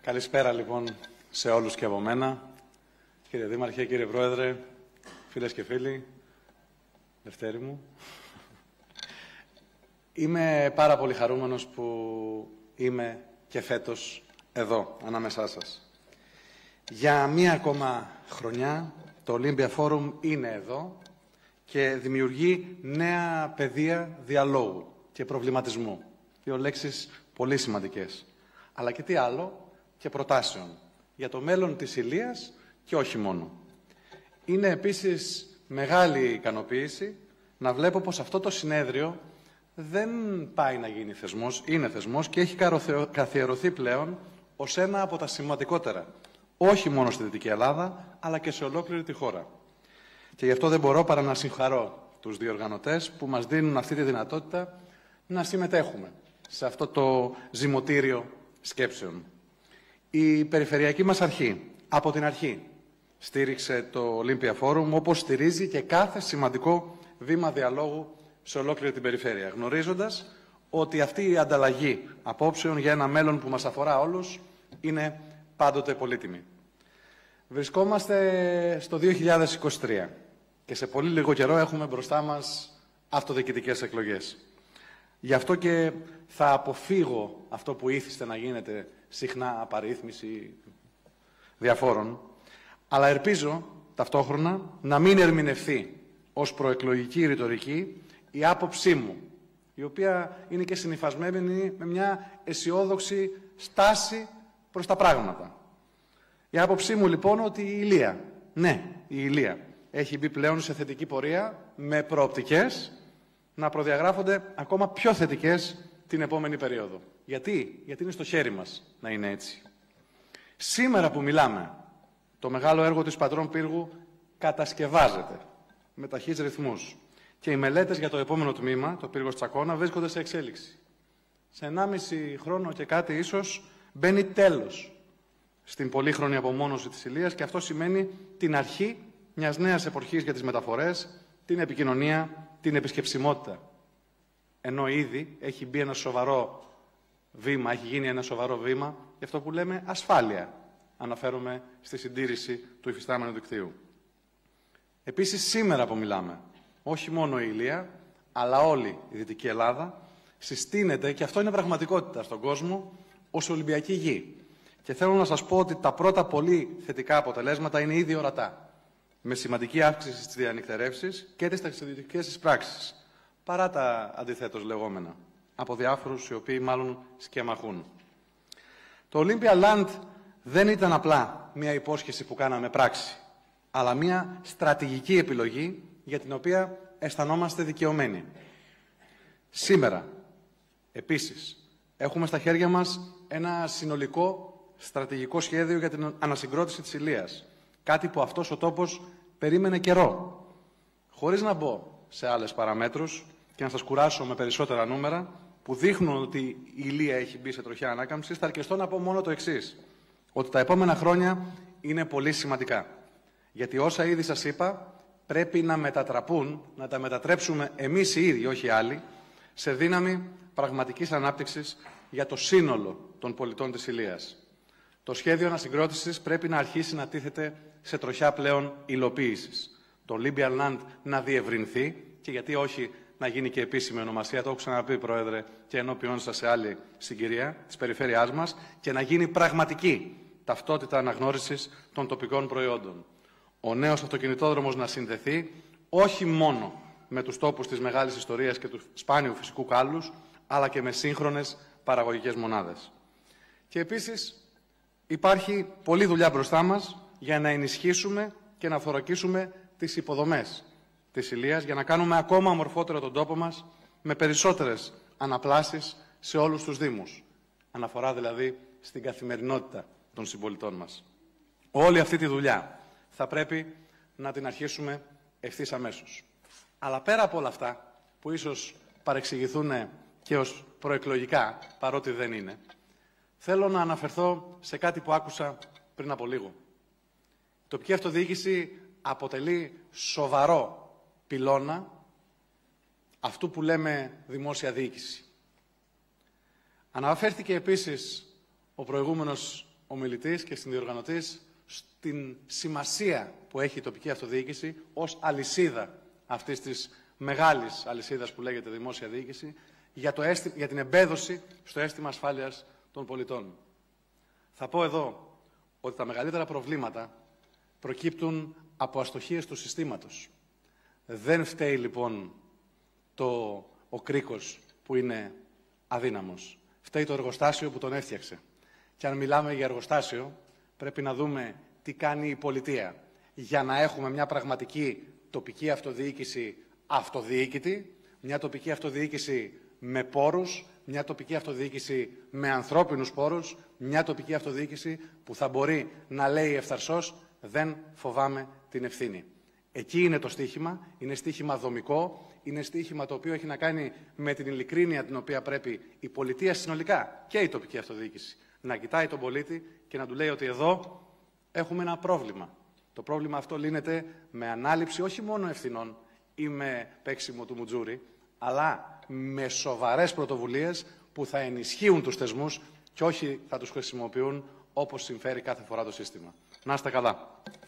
Καλησπέρα λοιπόν σε όλους και από μένα. Κύριε Δήμαρχε, κύριε Πρόεδρε, φίλες και φίλοι, Δευτέρη μου. Είμαι πάρα πολύ χαρούμενος που είμαι και φέτος εδώ, ανάμεσά σας. Για μία ακόμα χρονιά το Olympia Forum είναι εδώ και δημιουργεί νέα πεδία διαλόγου και προβληματισμού. Δύο λέξεις πολύ σημαντικές. Αλλά και τι άλλο, και προτάσεων για το μέλλον της Ηλίας και όχι μόνο. Είναι επίσης μεγάλη ικανοποίηση να βλέπω πως αυτό το συνέδριο δεν πάει να γίνει θεσμός, είναι θεσμός και έχει καθιερωθεί πλέον ως ένα από τα σημαντικότερα, όχι μόνο στη Δυτική Ελλάδα, αλλά και σε ολόκληρη τη χώρα. Και γι' αυτό δεν μπορώ παρά να συγχαρώ τους διοργανωτές που μας δίνουν αυτή τη δυνατότητα να συμμετέχουμε σε αυτό το ζυμωτήριο σκέψεων. Η περιφερειακή μας αρχή, από την αρχή, στήριξε το Olympia Forum, όπως στηρίζει και κάθε σημαντικό βήμα διαλόγου σε ολόκληρη την περιφέρεια, γνωρίζοντας ότι αυτή η ανταλλαγή απόψεων για ένα μέλλον που μας αφορά όλους είναι πάντοτε πολύτιμη. Βρισκόμαστε στο 2023 και σε πολύ λίγο καιρό έχουμε μπροστά μας αυτοδιοικητικές εκλογές. Γι' αυτό και θα αποφύγω αυτό που ήθιστε να γίνεται συχνά, απαρίθμηση διαφόρων, αλλά ελπίζω ταυτόχρονα να μην ερμηνευθεί ως προεκλογική ρητορική η άποψή μου, η οποία είναι και συνυφασμένη με μια αισιόδοξη στάση προς τα πράγματα. Η άποψή μου λοιπόν ότι η Ηλία, ναι, η Ηλία, έχει μπει πλέον σε θετική πορεία με προοπτικές να προδιαγράφονται ακόμα πιο θετικές την επόμενη περίοδο. Γιατί είναι στο χέρι μας να είναι έτσι. Σήμερα που μιλάμε, το μεγάλο έργο της Πατρών Πύργου κατασκευάζεται με ταχύς ρυθμούς και οι μελέτες για το επόμενο τμήμα, το Πύργος Τσακώνα, βρίσκονται σε εξέλιξη. Σε 1,5 χρόνο και κάτι ίσως μπαίνει τέλος στην πολύχρονη απομόνωση της Ηλίας και αυτό σημαίνει την αρχή μιας νέας εποχής για τις μεταφορές, την επικοινωνία, την επισκεψιμότητα. Ενώ ήδη έχει μπει ένα σοβαρό βήμα, έχει γίνει ένα σοβαρό βήμα για αυτό που λέμε ασφάλεια. Αναφέρομαι στη συντήρηση του υφιστάμενου δικτύου. Επίσης, σήμερα που μιλάμε, όχι μόνο η Ηλία, αλλά όλη η Δυτική Ελλάδα συστήνεται, και αυτό είναι πραγματικότητα στον κόσμο, ως Ολυμπιακή γη. Και θέλω να σας πω ότι τα πρώτα πολύ θετικά αποτελέσματα είναι ήδη ορατά. Με σημαντική αύξηση στις διανυκτερεύσεις και τις ταξιδιωτικές της πράξεις. Παρά τα αντιθέτως λεγόμενα, από διάφορους οι οποίοι μάλλον σκεμαχούν. Το Olympia Land δεν ήταν απλά μια υπόσχεση που κάναμε πράξη, αλλά μια στρατηγική επιλογή για την οποία αισθανόμαστε δικαιωμένοι. Σήμερα, επίσης, έχουμε στα χέρια μας ένα συνολικό στρατηγικό σχέδιο για την ανασυγκρότηση της Ηλίας. Κάτι που αυτός ο τόπος περίμενε καιρό. Χωρίς να μπω σε άλλες παραμέτρους και να σας κουράσω με περισσότερα νούμερα που δείχνουν ότι η Ηλία έχει μπει σε τροχιά ανάκαμψης, θα αρκεστώ να πω μόνο το εξής. Ότι τα επόμενα χρόνια είναι πολύ σημαντικά. Γιατί όσα ήδη σας είπα πρέπει να μετατραπούν, να τα μετατρέψουμε εμείς οι ίδιοι, όχι άλλοι, σε δύναμη πραγματικής ανάπτυξης για το σύνολο των πολιτών της Ηλίας. Το σχέδιο ανασυγκρότησης πρέπει να αρχίσει να τίθεται σε τροχιά πλέον υλοποίησης. Το Olympia Land να διευρυνθεί και γιατί όχι να γίνει και επίσημη ονομασία, το έχω ξαναπεί, Πρόεδρε, και ενώπιον σας σε άλλη συγκυρία της περιφέρειάς μας, και να γίνει πραγματική ταυτότητα αναγνώρισης των τοπικών προϊόντων. Ο νέος αυτοκινητόδρομος να συνδεθεί όχι μόνο με τους τόπους της μεγάλης ιστορίας και του σπάνιου φυσικού κάλους, αλλά και με σύγχρονες παραγωγικές μονάδες. Και επίσης υπάρχει πολλή δουλειά μπροστά μας για να ενισχύσουμε και να θωρακίσουμε τις υποδομές της Ηλίας, για να κάνουμε ακόμα ομορφότερο τον τόπο μας, με περισσότερες αναπλάσεις σε όλους τους Δήμους. Αναφορά δηλαδή στην καθημερινότητα των συμπολιτών μας. Όλη αυτή τη δουλειά θα πρέπει να την αρχίσουμε ευθύς αμέσως. Αλλά πέρα από όλα αυτά, που ίσως παρεξηγηθούν και ως προεκλογικά, παρότι δεν είναι, θέλω να αναφερθώ σε κάτι που άκουσα πριν από λίγο. Η τοπική αυτοδιοίκηση αποτελεί σοβαρό πυλώνα αυτού που λέμε δημόσια διοίκηση. Αναφέρθηκε επίσης ο προηγούμενος ομιλητής και συνδιοργανωτής στην σημασία που έχει η τοπική αυτοδιοίκηση ως αλυσίδα αυτής της μεγάλης αλυσίδας που λέγεται δημόσια διοίκηση για την εμπέδωση στο αίσθημα ασφάλειας των πολιτών. Θα πω εδώ ότι τα μεγαλύτερα προβλήματα προκύπτουν από αστοχίες του συστήματος. Δεν φταίει λοιπόν ο κρίκος που είναι αδύναμος. Φταίει το εργοστάσιο που τον έφτιαξε. Και αν μιλάμε για εργοστάσιο, πρέπει να δούμε τι κάνει η πολιτεία για να έχουμε μια πραγματική τοπική αυτοδιοίκηση αυτοδιοίκητη, μια τοπική αυτοδιοίκηση με πόρους, μια τοπική αυτοδιοίκηση με ανθρώπινους πόρους, μια τοπική αυτοδιοίκηση που θα μπορεί να λέει ευθαρσώς «δεν φοβάμαι την ευθύνη». Εκεί είναι το στίχημα, είναι στίχημα δομικό, είναι στίχημα το οποίο έχει να κάνει με την ειλικρίνεια την οποία πρέπει η πολιτεία συνολικά και η τοπική αυτοδιοίκηση να κοιτάει τον πολίτη και να του λέει ότι εδώ έχουμε ένα πρόβλημα. Το πρόβλημα αυτό λύνεται με ανάληψη όχι μόνο ευθυνών ή με παίξιμο του μουτζούρι, αλλά με σοβαρές πρωτοβουλίες που θα ενισχύουν τους θεσμούς και όχι θα τους χρησιμοποιούν όπως συμφέρει κάθε φορά το σύστημα. Να είστε καλά.